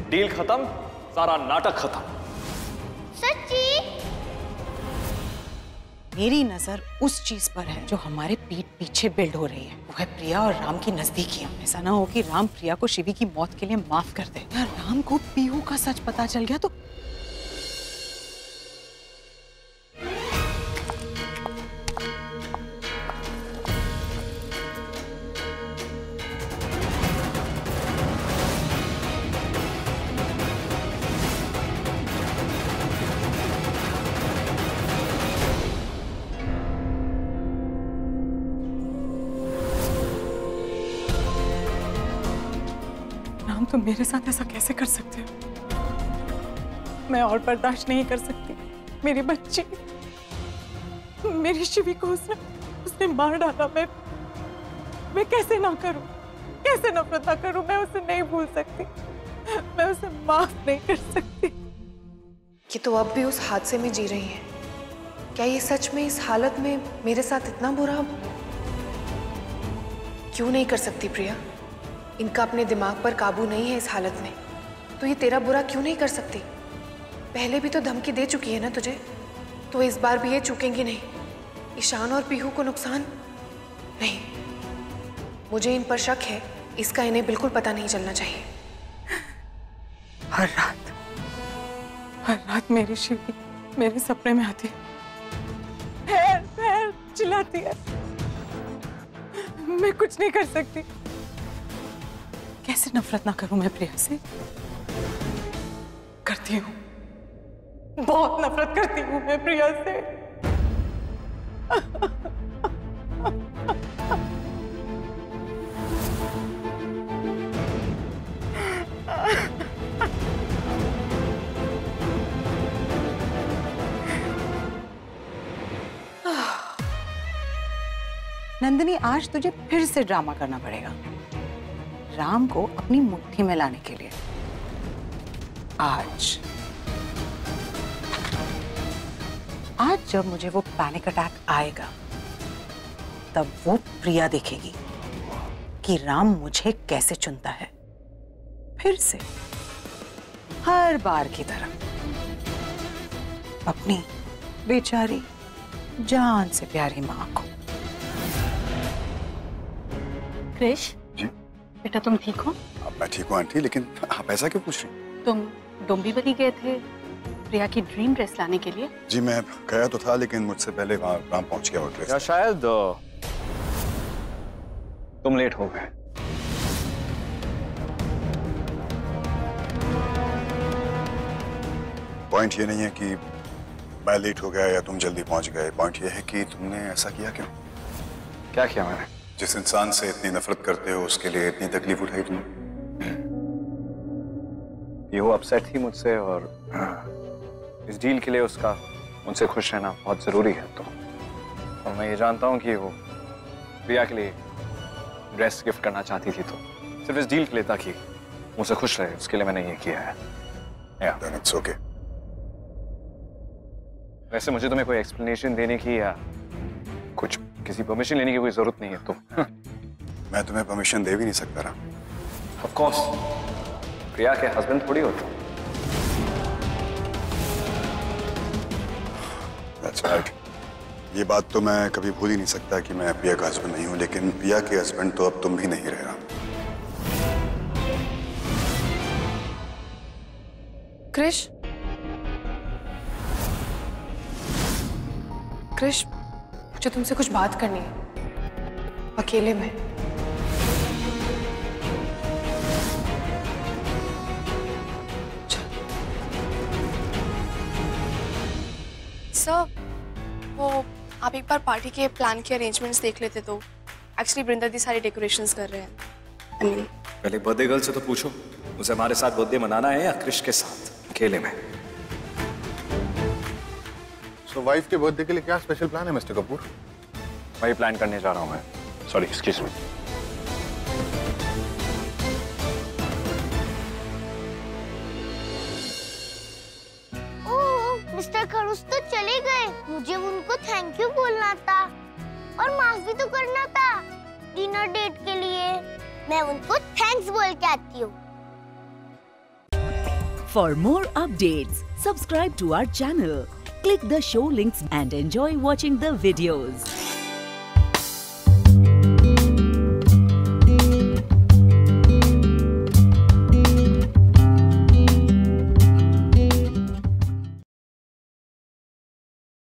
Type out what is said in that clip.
Deal खत्म, सारा नाटक खत्म। सच्ची? मेरी नजर उस चीज पर है जो हमारे पीठ पीछे बिल्ड हो रही है, वो है प्रिया और राम की नजदीकियां। ऐसा ना हो कि राम प्रिया को शिवी की मौत के लिए माफ कर दे। यार राम को पीहू का सच पता चल गया तो तुम मेरे साथ ऐसा कैसे कर सकते हो? मैं और बर्दाश्त नहीं कर सकती। मेरी बच्ची, मेरी शिवी को उसने मार डाला। मैं कैसे ना करूं, कैसे नफरत ना करूं? मैं उसे नहीं भूल सकती, मैं उसे माफ नहीं कर सकती। कि तो अब भी उस हादसे में जी रही है। क्या ये सच में इस हालत में मेरे साथ इतना बुरा क्यों नहीं कर सकती प्रिया? इनका अपने दिमाग पर काबू नहीं है इस हालत में, तो ये तेरा बुरा क्यों नहीं कर सकती? पहले भी तो धमकी दे चुकी है ना तुझे, तो इस बार भी ये चूकेंगी नहीं। ईशान और पीहू को नुकसान नहीं, मुझे इन पर शक है, इसका इन्हें बिल्कुल पता नहीं चलना चाहिए। हर रात मेरी शिवी मेरे सपने में आती है, पैर चिल्लाती है। मैं कुछ नहीं कर सकती। कैसे नफरत ना करूं मैं प्रिया से? करती हूँ, बहुत नफरत करती हूँ मैं प्रिया से। नंदिनी, आज तुझे फिर से ड्रामा करना पड़ेगा राम को अपनी मुट्ठी में लाने के लिए। आज जब मुझे वो पैनिक अटैक आएगा, तब वो प्रिया देखेगी कि राम मुझे कैसे चुनता है। फिर से हर बार की तरह अपनी बेचारी जान से प्यारी मां को। क्रिश, बेटा तुम ठीक हो? मैं ठीक हूँ आंटी, लेकिन आप ऐसा क्यों पूछ रही? तुम डोंबिवली गए थे प्रिया की ड्रीम ड्रेस लाने के लिए? जी मैं गया तो था, लेकिन मुझसे पहले वहाँ राम पहुंच गया। ड्रेस या शायद तुम लेट हो गए। पॉइंट ये नहीं है कि मैं लेट हो गया या तुम जल्दी पहुंच गए। पॉइंट ये है कि तुमने ऐसा किया क्यों? क्या किया मैंने? जिस इंसान से इतनी नफरत करते हो उसके लिए इतनी तकलीफ उठाई तुमने। ये वो अपसेट थी मुझसे, और इस डील के लिए उसका मुझसे खुश रहना बहुत जरूरी है। तो और मैं ये जानता हूँ कि वो प्रिया के लिए ड्रेस गिफ्ट करना चाहती थी, तो सिर्फ इस डील के लिए ताकि मुझसे खुश रहे, उसके लिए मैंने ये किया है। Then it's okay. वैसे मुझे तुम्हें कोई एक्सप्लेनेशन देने की या कुछ किसी परमिशन लेने की कोई जरूरत नहीं है। तो मैं तुम्हें परमिशन दे भी नहीं सकता रहा। ऑफ कोर्स, प्रिया के हस्बैंड थोड़ी होते। That's right. ये बात तो मैं कभी भूल ही नहीं सकता कि मैं प्रिया का हस्बैंड नहीं हूँ, लेकिन प्रिया के हस्बैंड तो अब तुम भी नहीं रह रहा। क्रिश, क्रिश, मुझे तुमसे कुछ बात करनी है, अकेले में। सर, वो आप एक बार पार्टी के प्लान के अरेंजमेंट्स देख लेते तो। एक्चुअली बृंदा दी सारी डेकोरेशंस कर रहे हैं। पहले बर्थडे गर्ल से तो पूछो, उसे हमारे साथ बर्थडे मनाना है या क्रिश के साथ अकेले में? So वाइफ के बर्थडे के लिए क्या स्पेशल प्लान है मिस्टर कपूर? वही प्लान करने जा रहा हूँ मैं। Sorry, excuse me. मिस्टर खड़ूस तो चले गए, मुझे उनको थैंक यू बोलना था और माफ भी तो करना था डिनर डेट के लिए। मैं उनको थैंक्स बोल के आती हूँ। For more updates, subscribe to our channel, click the show links and enjoy watching the videos.